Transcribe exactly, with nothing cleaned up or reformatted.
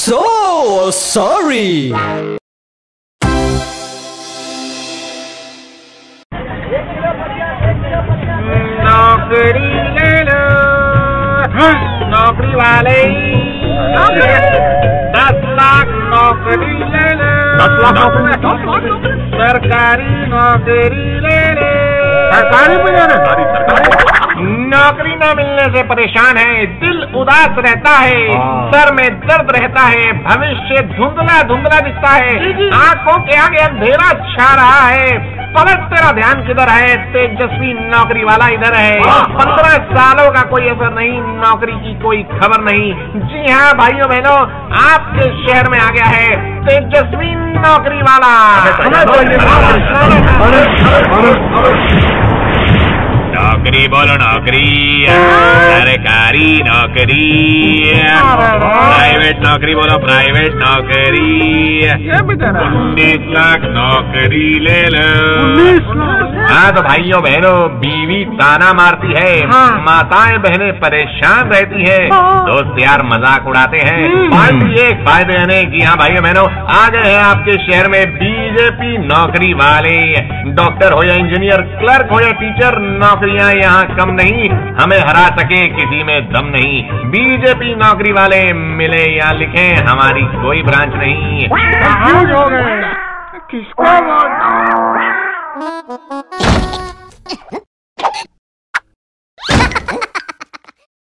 so sorry. नौकरी ले लो, नौकरी वाले दस लाख नौकरी ले लो, दस लाख नौकरी, सरकारी नौकरी ले लो, सरकारी भी ले लो, नौकरी न मिलने से परेशान है, दिल उदास रहता है, सर में दर्द रहता है, भविष्य धुंधला धुंधला दिखता है, आंखों के आगे अंधेरा छा रहा है, पलट तेरा ध्यान किधर है, तेजस्वी नौकरी वाला इधर है, पंद्रह सालों का कोई असर नहीं, नौकरी की कोई खबर नहीं। जी हाँ भाइयों बहनों, आपके शहर में आ गया है तेजस्वी नौकरी वाला। नौकरी बोलो नौकरी, सरकारी नौकरी, प्राइवेट नौकरी बोलो प्राइवेट नौकरी, उन्नीस लाख नौकरी ले लो। हाँ तो भाइयों बहनों, बीवी ताना मारती है, माताएं बहनें परेशान रहती है, दोस्त यार मजाक उड़ाते हैं, पार्टी एक फायदे यानी कि हाँ भाइयों बहनों, आ गए हैं आपके शहर में बीजेपी नौकरी वाले। डॉक्टर हो या इंजीनियर, क्लर्क हो या टीचर, नौकरियां यहाँ कम नहीं, हमें हरा सके किसी में दम नहीं। बीजेपी नौकरी वाले मिले या लिखे, हमारी कोई ब्रांच नहीं। किसको